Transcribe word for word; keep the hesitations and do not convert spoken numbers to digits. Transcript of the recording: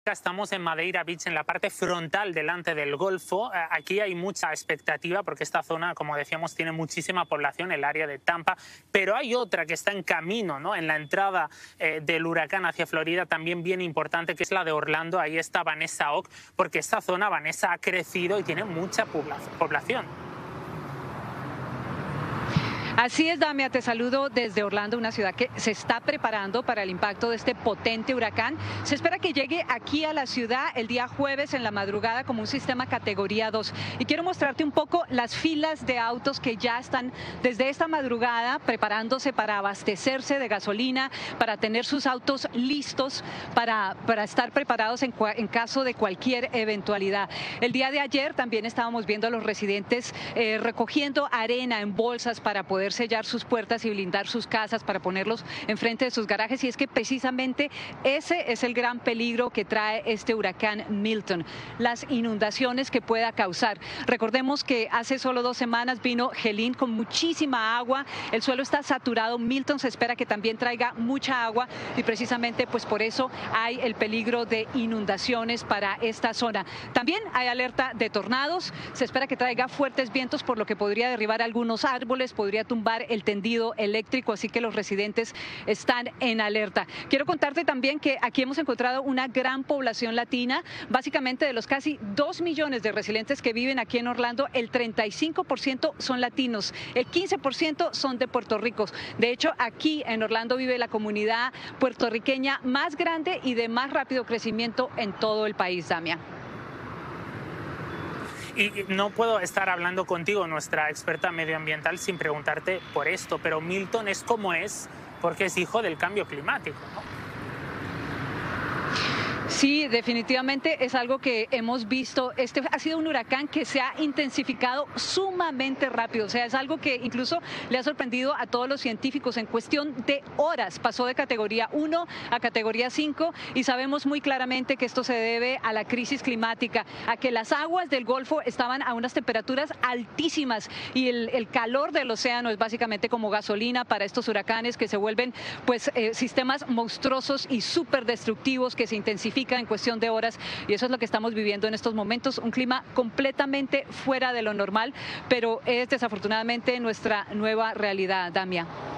Estamos en Madeira Beach, en la parte frontal delante del Golfo. Aquí hay mucha expectativa porque esta zona, como decíamos, tiene muchísima población, el área de Tampa, pero hay otra que está en camino, ¿no? En la entrada eh, del huracán hacia Florida, también bien importante, que es la de Orlando. Ahí está Vanessa Ock, porque esta zona, Vanessa, ha crecido y tiene mucha población. Así es, Damia, te saludo desde Orlando, una ciudad que se está preparando para el impacto de este potente huracán. Se espera que llegue aquí a la ciudad el día jueves en la madrugada como un sistema categoría dos. Y quiero mostrarte un poco las filas de autos que ya están desde esta madrugada preparándose para abastecerse de gasolina, para tener sus autos listos, para, para estar preparados en, en caso de cualquier eventualidad. El día de ayer también estábamos viendo a los residentes eh, recogiendo arena en bolsas para poder sellar sus puertas y blindar sus casas, para ponerlos enfrente de sus garajes, y es que precisamente ese es el gran peligro que trae este huracán Milton, las inundaciones que pueda causar. Recordemos que hace solo dos semanas vino Helene con muchísima agua, el suelo está saturado. Milton se espera que también traiga mucha agua y precisamente pues por eso hay el peligro de inundaciones para esta zona. También hay alerta de tornados, se espera que traiga fuertes vientos, por lo que podría derribar algunos árboles, podría tumbar el tendido eléctrico, así que los residentes están en alerta. Quiero contarte también que aquí hemos encontrado una gran población latina, básicamente de los casi dos millones de residentes que viven aquí en Orlando, el treinta y cinco por ciento son latinos, el quince por ciento son de Puerto Rico. De hecho, aquí en Orlando vive la comunidad puertorriqueña más grande y de más rápido crecimiento en todo el país, Damia. Y no puedo estar hablando contigo, nuestra experta medioambiental, sin preguntarte por esto, pero Milton es como es porque es hijo del cambio climático, ¿no? Sí, definitivamente es algo que hemos visto. Este ha sido un huracán que se ha intensificado sumamente rápido. O sea, es algo que incluso le ha sorprendido a todos los científicos. En cuestión de horas pasó de categoría uno a categoría cinco, y sabemos muy claramente que esto se debe a la crisis climática, a que las aguas del Golfo estaban a unas temperaturas altísimas y el, el calor del océano es básicamente como gasolina para estos huracanes que se vuelven pues eh, sistemas monstruosos y súper destructivos que se intensifican en cuestión de horas, y eso es lo que estamos viviendo en estos momentos, un clima completamente fuera de lo normal, pero es desafortunadamente nuestra nueva realidad, Damia.